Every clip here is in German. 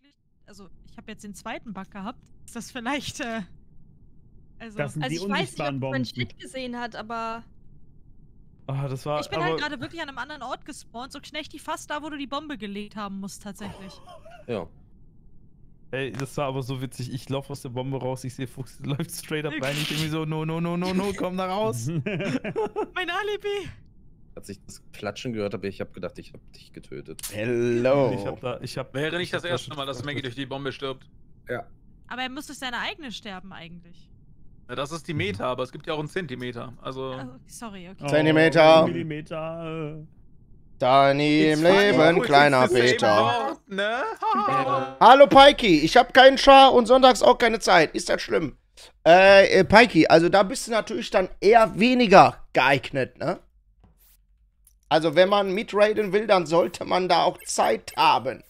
wirklich, also ich habe jetzt den zweiten Bug gehabt. Ist das vielleicht, Das sind die ich weiß nicht, unsichtbaren ob man Bomben. Shit gesehen hat, aber Ah, das war. ich bin halt gerade wirklich an einem anderen Ort gespawnt, so knechtig fast da, wo du die Bombe gelegt haben musst, tatsächlich. Ja. Ey, das war aber so witzig. Ich laufe aus der Bombe raus, ich sehe Fuchs läuft straight up rein. Ich irgendwie so, no, komm da raus. Mein Alibi! Als ich das Klatschen gehört habe, ich habe gedacht, ich habe dich getötet. Hello. Wäre nicht das erste Mal, dass Maggie durch die Bombe stirbt. Ja. Aber er müsste seine eigene sterben eigentlich. Ja, das ist die Meter, aber es gibt ja auch einen Zentimeter. Also. Oh, sorry, okay. Zentimeter. Millimeter. Da nie im Leben, kleiner Peter. Ne? Hallo Pikey, ich habe keinen Char und sonntags auch keine Zeit. Ist das schlimm? Pikey, also da bist du natürlich dann eher weniger geeignet, ne? Also wenn man mitraiden will, dann sollte man da auch Zeit haben.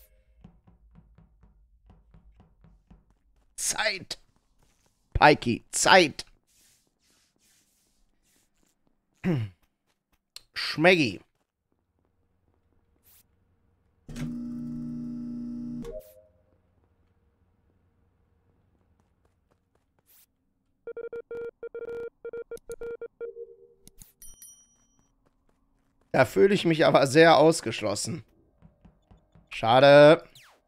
Zeit. Pikey, Zeit. Schmeggi. Da fühle ich mich aber sehr ausgeschlossen. Schade.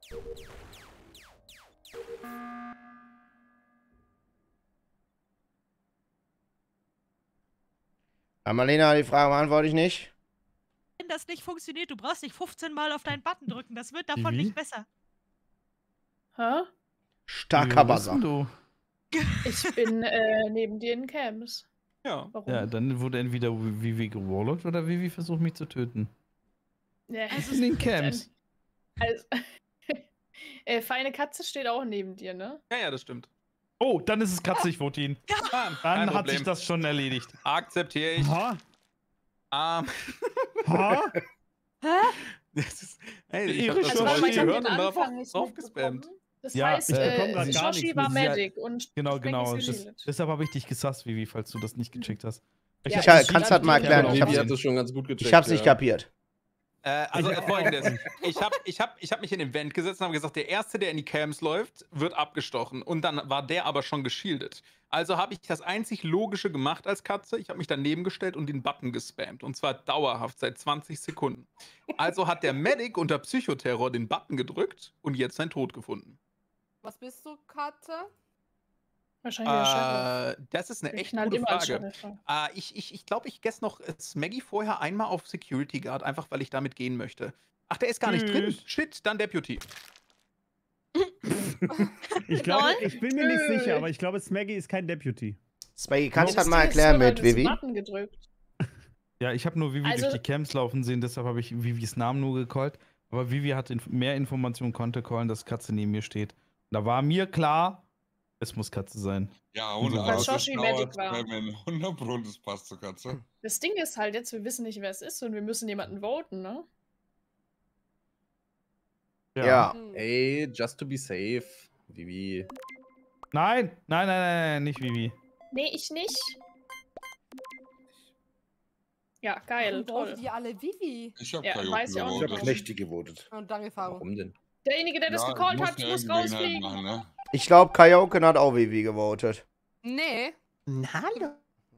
Marlena, die Frage beantworte ich nicht. Wenn das nicht funktioniert, du brauchst nicht 15 Mal auf deinen Button drücken. Das wird davon nicht besser. Hä? Starker Buzzer. Du? Ich bin neben dir in Camps. Ja. Warum? Ja, dann wurde entweder Vivi gewallockt oder Vivi versucht mich zu töten. Ja, In den Camps. Also, feine Katze steht auch neben dir, ne? Ja, das stimmt. Oh, dann ist es Katze, ich vote ihn. Dann hat sich das schon erledigt. Akzeptiere ich. Ha? Ha? Hä? Hey, ich hab das Also, Geräusch weil ich hab gehört den und darauf Anfang nicht draufgespammt. mitbekommen. Das Ja, heißt, ich bekomm grad gar Shoshi nichts war mit. Medic und Genau, Schmeck genau. ist geschildert. Deshalb habe ich dich gesasst, Vivi, falls du das nicht gecheckt hast. Ja, Kannst du das mal erklären? Vivi Ich hat das schon ganz gut gecheckt. hab's nicht kapiert. Also folgendes. Ich hab mich in den Vent gesetzt und habe gesagt, der Erste, der in die Camps läuft, wird abgestochen. Und dann war der aber schon geschieldet. Also habe ich das einzig Logische gemacht als Katze. Ich habe mich daneben gestellt und den Button gespammt. Und zwar dauerhaft, seit 20 Sekunden. Also hat der Medic unter Psychoterror den Button gedrückt und jetzt seinen Tod gefunden. Was bist du, Katze? Wahrscheinlich der Sheriff. Das ist eine Der echt knallt gute immer als Frage. Sheriff. Ich glaube, ich guess noch Maggie vorher einmal auf Security Guard, einfach weil ich damit gehen möchte. Ach, der ist gar nicht drin. Shit, dann Deputy. Ich glaube, ich bin mir nicht sicher, aber ich glaube, Smaggy ist kein Deputy. Smaggy, kannst du das Das mal Ding ist erklären nur, mit weil du Vivi? den Button gedrückt. Ja, ich habe nur Vivi Also- durch die Camps laufen sehen, deshalb habe ich Vivis Namen nur gecallt. Aber Vivi hat mehr Informationen, konnte callen, dass Katze neben mir steht. Da war mir klar, es muss Katze sein. Ja, Weil 100 Shoshi Medic war. 100 das passt zur Katze. Das Ding ist halt jetzt, wir wissen nicht, wer es ist und wir müssen jemanden voten, ne? Ja. Ey, just to be safe. Vivi. Nein, nicht Vivi. Nee, ich nicht. Ja, geil, Warum toll. voten die alle Vivi? Ich hab Ja, Kajoken weiß ich auch gewotet. nicht. Knechte gewotet. Und danke, Faro. Warum denn? Derjenige, der das gecallt hat, ja muss irgendwen halt rausfliegen. machen, ne? Ich glaube, Kaioken hat auch Vivi gewotet. Nee. Hallo.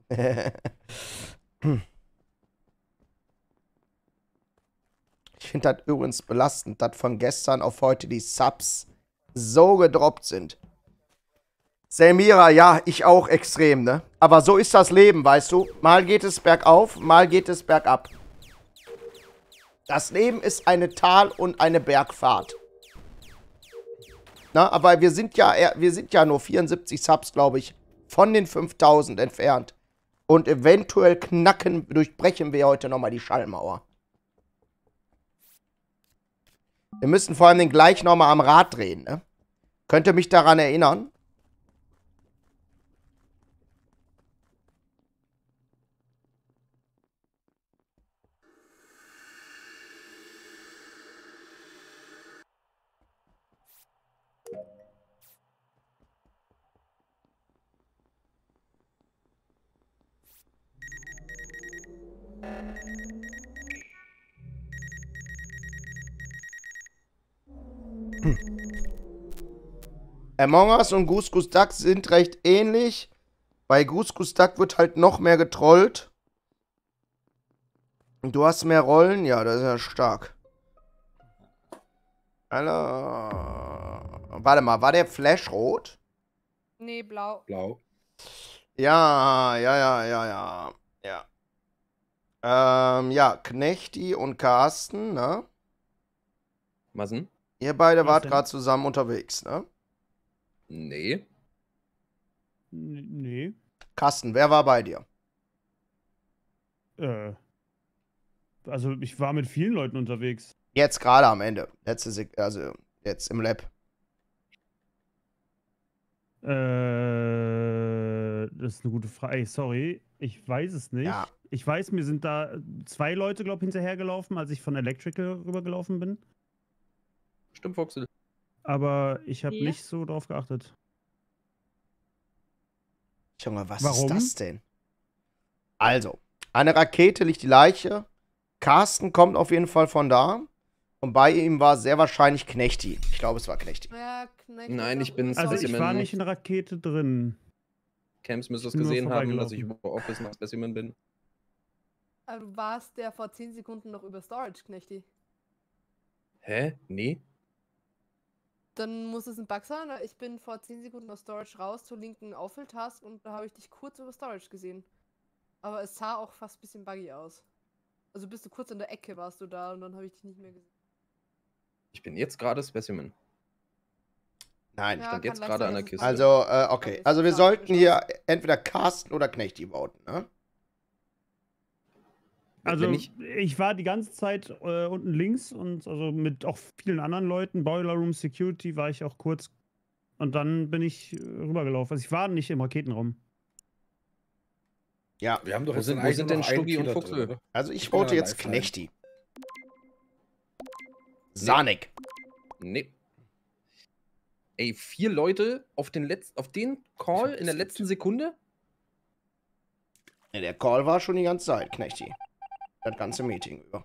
Ich finde das übrigens belastend, dass von gestern auf heute die Subs so gedroppt sind. Selmira, ja, ich auch extrem, ne? Aber so ist das Leben, weißt du? Mal geht es bergauf, mal geht es bergab. Das Leben ist eine Tal- und eine Bergfahrt. Na, aber wir sind ja nur 74 Subs, glaube ich, von den 5000 entfernt. Und eventuell durchbrechen wir heute nochmal die Schallmauer. Wir müssen vor allem gleich nochmal am Rad drehen, ne? Könnt ihr mich daran erinnern? Among Us und Goose Goose Duck sind recht ähnlich. Bei Goose Goose Duck wird halt noch mehr getrollt. Und du hast mehr Rollen? Ja, das ist ja stark. Hallo. Warte mal, war der Flash rot? Nee, blau. Blau. Ja. Ja, Knechti und Carsten, ne? Massen? Ihr beide Was wart denn? gerade zusammen unterwegs, ne? Nee. Nee. Carsten, wer war bei dir? Also ich war mit vielen Leuten unterwegs. Jetzt gerade am Ende. Also jetzt im Lab. Das ist eine gute Frage. Ey, sorry, ich weiß es nicht. Ja. Ich weiß, mir sind da 2 Leute, glaube ich, hinterhergelaufen, als ich von Electrical rübergelaufen bin. Stimmt, Fuchsel. Aber ich habe Ja. nicht so drauf geachtet. Junge, was Warum? ist das denn? Also, an der Rakete liegt die Leiche. Carsten kommt auf jeden Fall von da. Und bei ihm war sehr wahrscheinlich Knechti. Ich glaube, es war Knechti. Ja, Knecht Nein, ist ich auch bin übelst Also ich Specimen. war nicht in der Rakete drin. Camps müsste es Nur gesehen haben, dass ich vorbeigelaufen. über Office nach Specimen bin. Also du warst der vor 10 Sekunden noch über Storage, Knechti. Hä? Nee? Dann muss es ein Bug sein. Ich bin vor 10 Sekunden aus Storage raus zur linken Auffülltask und da habe ich dich kurz über Storage gesehen. Aber es sah auch fast ein bisschen buggy aus. Also bist du kurz in der Ecke warst du da und dann habe ich dich nicht mehr gesehen. Ich bin jetzt gerade Specimen. Nein. Ja, stand jetzt kann gerade leicht an sein, der dass es Kiste. buggy Also, ist. okay. Ich Also wir sah sollten komisch hier entweder Carsten oder Knechti voten, ne? Also Wenn ich war die ganze Zeit unten links und also mit auch vielen anderen Leuten, Boiler Room Security war ich auch kurz und dann bin ich rübergelaufen. Also ich war nicht im Raketenraum. Ja. Wir haben doch Wo jetzt sind- dann wo eigentlich sind nur denn noch einen Stuggi und Killer Fuchsel? drin, oder? Also ich Ich bin vote da jetzt live rein. Knechti. Sanik. Nee. Ey, 4 Leute auf den Call in der letzten Sekunde? Ja, der Call war schon die ganze Zeit, Knechti. Das ganze Meeting über.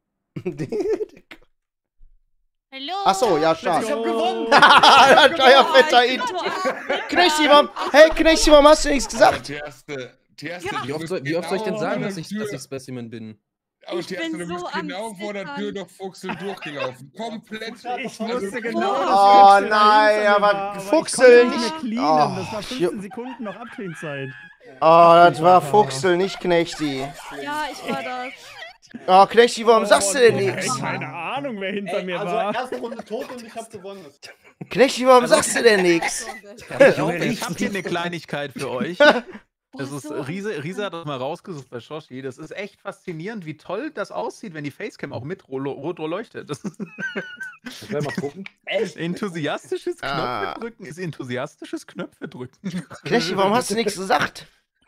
Hallo. Achso, ja, schade. Ich hab gewonnen! Ein kleiner fetter Int. Knechti, warum hast du nichts gesagt? Die erste, Wie oft soll ich denn sagen, dass ich Specimen bin? Aber Ich die erste, bin du so bist am genau vor der Tür Zittern. durch Fuchsel durchgelaufen. Komplett. Ich wusste genau, Oh, dass Fuchsel nein, dahinter mir aber war, ich Fuchsel konnte nicht- nicht mehr cleanen. Das Oh, war 15 Sekunden noch Abclean-Zeit. Oh, das war Fuchsel, nicht Knechti. Ja, ich war das. Oh, Knechti, warum sagst du denn Ey, nichts? keine Ahnung, wer hinter mir also war. erste Runde tot und ich hab gewonnen. Knechti, warum sagst du denn nichts? Ich habe hier eine Kleinigkeit für euch. Das ist, so Riese hat das mal rausgesucht bei Shoshi. Das ist echt faszinierend, wie toll das aussieht, wenn die Facecam auch mit rot leuchtet. Das ist Ich will mal gucken. enthusiastisches Ah. Knöpfe drücken ist enthusiastisches Knöpfe drücken. Knechti, warum hast du nichts gesagt?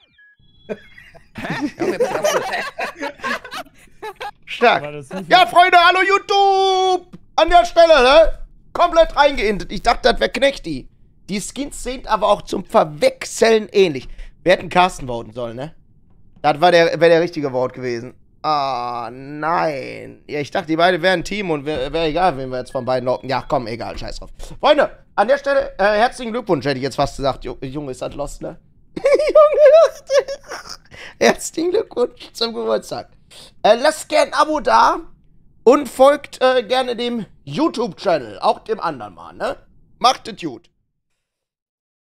Stark. War das nicht- Ja, Freunde, hallo YouTube! An der Stelle, ne? Komplett reingeintet. Ich dachte, das wäre Knechti. Die Skins sind aber auch zum Verwechseln ähnlich. Wir hätten Carsten voten sollen, ne? Das wäre der richtige Vote gewesen. Ah, nein. Ja, ich dachte, die beiden wären ein Team und wäre egal, wen wir jetzt von beiden locken. Ja, komm, egal, scheiß drauf. Freunde, an der Stelle, herzlichen Glückwunsch, hätte ich jetzt fast gesagt. Junge, ist das lost, ne? Junge, herzlichen Glückwunsch zum Geburtstag. Lasst gerne ein Abo da und folgt gerne dem YouTube-Channel, auch dem anderen mal, ne? Macht es gut.